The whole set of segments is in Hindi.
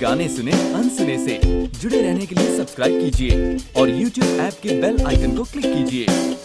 गाने सुने अनसुने से। जुड़े रहने के लिए सब्सक्राइब कीजिए और YouTube ऐप के बेल आइकन को क्लिक कीजिए।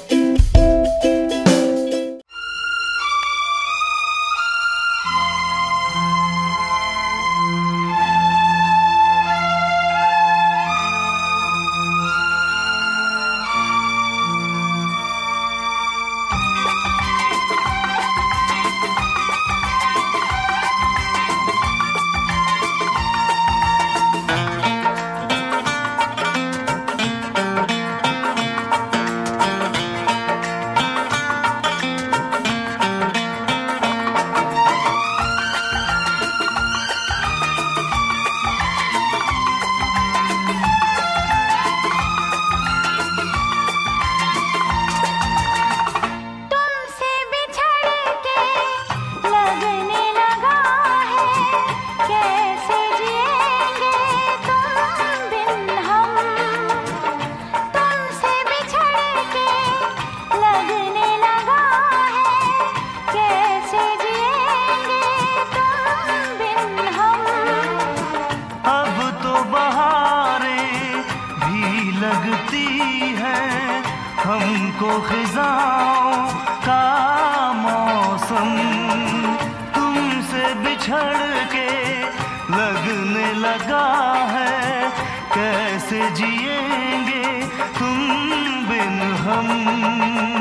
लगती है हमको खिजाओं का मौसम, तुमसे बिछड़ के लगने लगा है कैसे जिएंगे तुम बिन हम।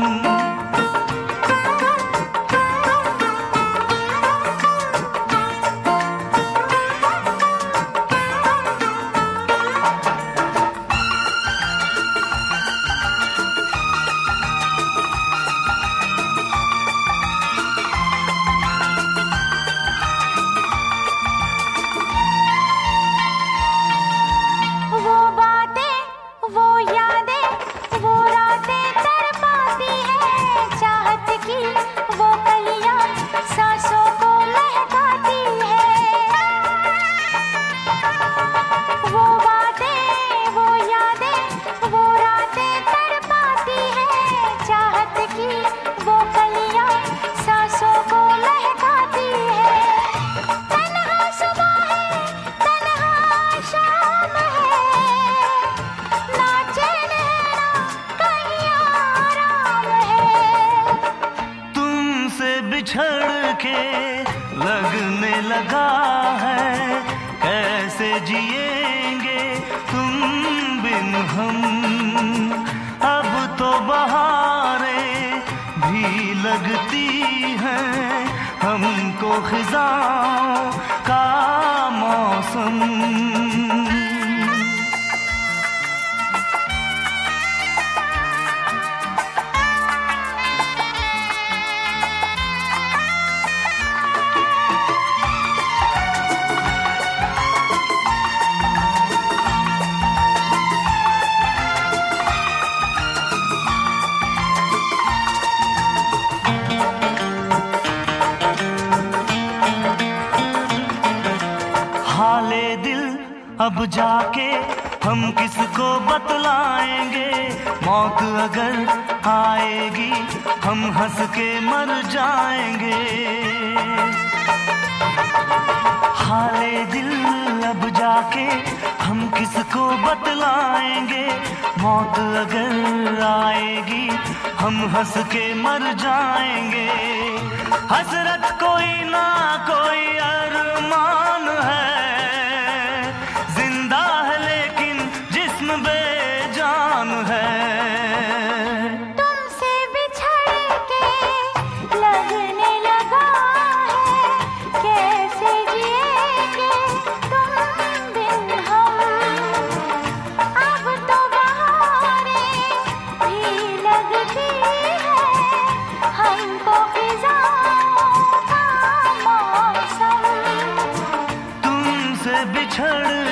बिछड़ के लगने लगा है कैसे जिएंगे तुम बिन हम। अब तो बहारें भी लगती हैं हमको खिजाओं का मौसम। हाले दिल अब जाके हम किसको बतलाएंगे, मौत अगर आएगी हम हंस के मर जाएंगे। हाले दिल अब जाके हम किसको बतलाएंगे, मौत अगर आएगी हम हंस के मर जाएंगे। हसरत कोई ना कोई अरमान है, जिंदा है लेकिन जिस्म बेजान है। तुमसे बिछड़ के लगने लगा है कैसे जिएंगे तुम बिन हम। अब तो बहारें भी लगती है हमको खिजाओं का मौसम। तुमसे बिछड़